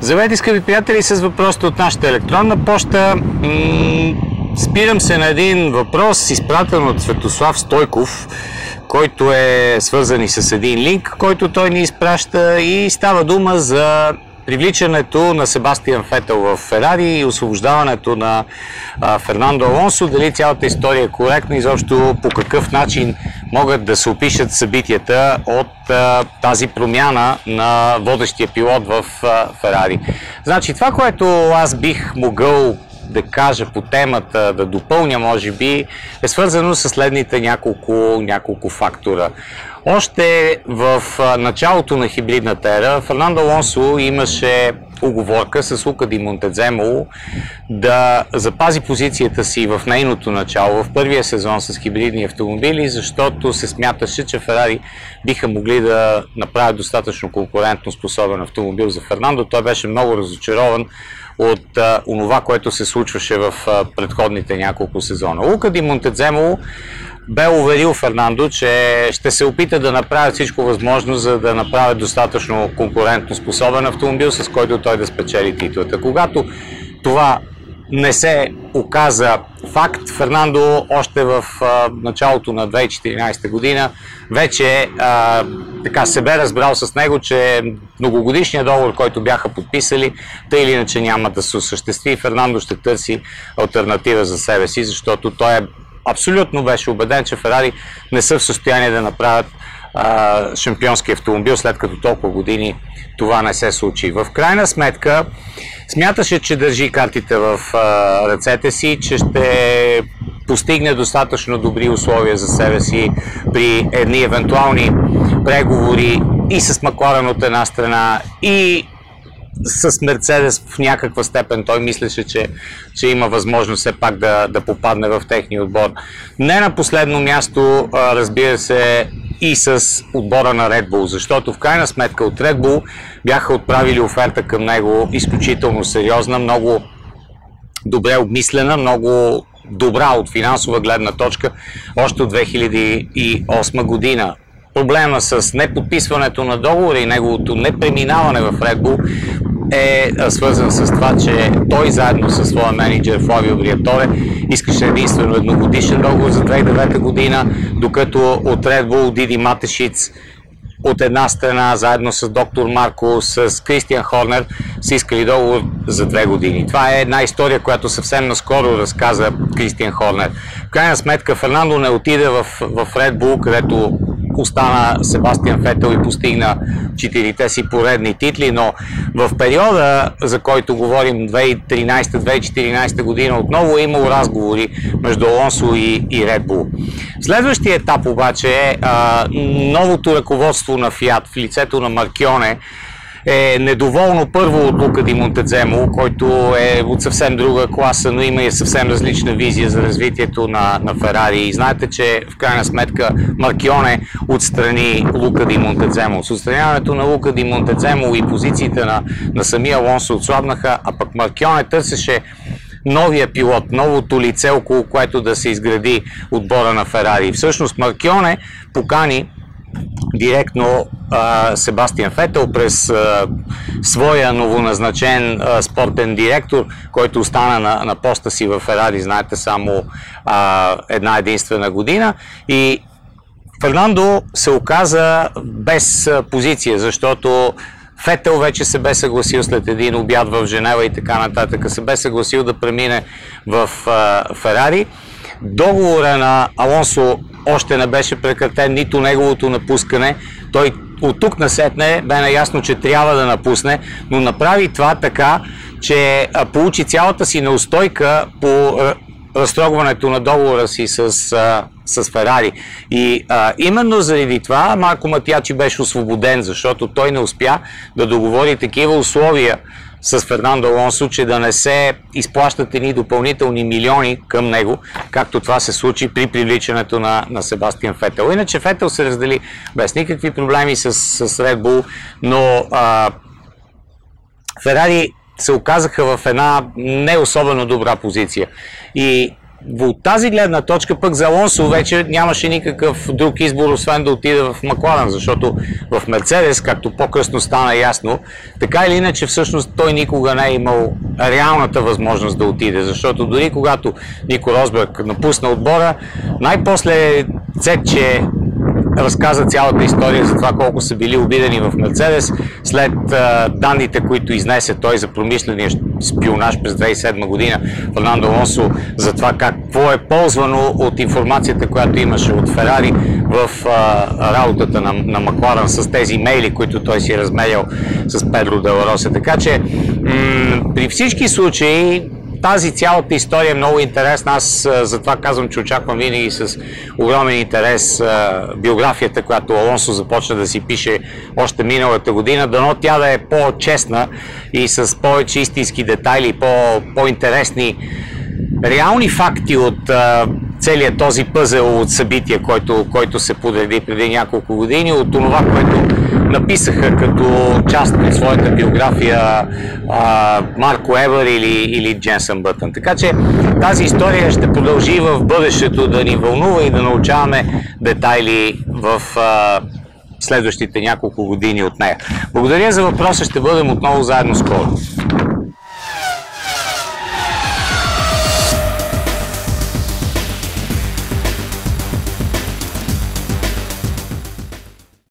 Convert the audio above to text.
Здравейте, скъпи приятели, с въпросите от нашата електронна поща. Спирам се на един въпрос, изпратен от Светослав Стойков, който е свързан и с един линк, който той ни изпраща, и става дума за привличането на Себастиан Фетел в Ферари и освобождаването на Фернандо Алонсо. Дали цялата история е коректна, изобщо по какъв начин могат да се опишат събитията от тази промяна на водещия пилот в Ферари. Значи това, което аз бих могъл да кажа по темата, да допълня може би, е свързано с следните няколко фактора. Още в началото на хибридната ера Фернандо Алонсо имаше уговорка с Лука Ди Монтеземоло да запази позицията си в нейното начало, в първия сезон с хибридни автомобили, защото се смяташе, че Ферари биха могли да направят достатъчно конкурентно способен автомобил за Фернандо. Той беше много разочарован от онова, което се случваше в предходните няколко сезона. Лука Ди Монтеземоло бе уверил Фернандо, че ще се опита да направят всичко възможно, за да направят достатъчно конкурентно способен автомобил, с който той да спечели титлата. Когато това не се оказа факт, Фернандо още в началото на 2014 година вече се бе разбрал с него, че многогодишният договор, който бяха подписали, тъй или иначе няма да се осъществи. Фернандо ще търси алтернатива за себе си, защото той абсолютно беше убеден, че Ферари не са в състояние да направят шампионски автомобил, след като толкова години това не се случи. В крайна сметка смяташе, че държи картите в ръцете си, че ще постигне достатъчно добри условия за себе си при едни евентуални преговори и с Макларен от една страна, и с Мерцедес в някаква степен. Той мислеше, че има възможност все пак да попадне в техния отбор. Не на последно място, разбира се, и с отбора на Red Bull, защото в крайна сметка от Red Bull бяха отправили оферта към него изключително сериозна, много добре обмислена, много добра от финансова гледна точка, още от 2008 година. Проблема с неподписването на договора и неговото непреминаване в Red Bull е свързан с това, че той заедно със своя менеджер Флавио Бриаторе искаше единствено едногодишен договор за 2009 година, докато от Red Bull Диди Матешиц от една страна, заедно с доктор Марко, с Кристиан Хорнер, са искали договор за 2 години. Това е една история, която съвсем наскоро разказа Кристиан Хорнер. В крайна сметка Фернандо не отиде в Red Bull, където остана Себастиан Фетел и постигна 4-те си поредни титли, но в периода, за който говорим, 2013-2014 година, отново е имало разговори между Алонсо и Red Bull. Следващия етап обаче е новото ръководство на Фиат в лицето на Маркионе е недоволно първо от Лука Ди Монтеземоло, който е от съвсем друга класа, но има и съвсем различна визия за развитието на Ферари. И знаете, че в крайна сметка Маркионе отстрани Лука Ди Монтеземоло. С отстраняването на Лука Ди Монтеземоло и позициите на самия Алонсо отслабнаха, а пък Маркионе търсеше новия пилот, новото лице, около което да се изгради отбора на Ферари. Всъщност Маркионе покани директно Себастиан Фетел през своя новоназначен спортен директор, който остана на поста си в Ферари, знаете, само една единствена година, и Фернандо се оказа без позиция, защото Фетел вече се бе съгласил след един обяд в Женева и така нататък, се бе съгласил да премине в Ферари. Договора на Алонсо още не беше прекратен, нито неговото напускане. Той от тук насетне бе наясно, че трябва да напусне, но направи това така, че получи цялата си неустойка по разтрогването на договора си с Ферари. И именно заради това Марко Матиачи беше освободен, защото той не успя да договори такива условия с Фернандо Алонсо, че да не се изплащат едни допълнителни милиони към него, както това се случи при привличането на Себастиан Фетел. Иначе Фетел се раздели без никакви проблеми с Red Bull, но Ферари се оказаха в една не особено добра позиция. И от тази гледна точка пък за Алонсо вече нямаше никакъв друг избор, освен да отиде в Макларен, защото в Мерцедес, както по-късно стана ясно, така или иначе всъщност той никога не е имал реалната възможност да отиде, защото дори когато Нико Росберг напусна отбора, най-после Цетче разказа цялата история за това колко са били обидени в Мерцедес след данните, които изнесе той за промишления шпионаж през 2007 година Фернандо Алонсо, за това какво е ползвано от информацията, която имаше от Ферари в работата на Макларен с тези имейли, които той си е размерял с Педро де ла Роса. Така че при всички случаи тази цялата история е много интересна. Аз затова казвам, че очаквам винаги с огромен интерес биографията, която Алонсо започна да си пише още миналата година. Дано тя да е по-честна и с повече истински детайли, по-интересни реални факти от целият този пъзел от събития, който се подреди преди няколко години, от това, което написаха като част от своята биография Марко Евър или Дженсън Бътън. Така че тази история ще продължи в бъдещето да ни вълнува и да научаваме детайли в следващите няколко години от нея. Благодаря за въпроса, ще бъдем отново заедно скоро.